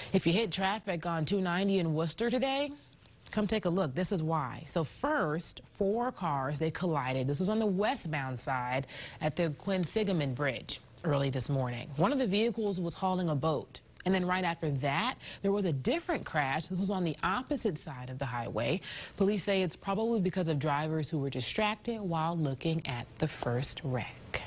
If you hit traffic on 290 in Worcester today, come take a look. This is why. So first, 4 cars, they collided. This was on the westbound side at the Quinsigamond Bridge early this morning. One of the vehicles was hauling a boat. And then right after that, there was a different crash. This was on the opposite side of the highway. Police say it's probably because of drivers who were distracted while looking at the first wreck.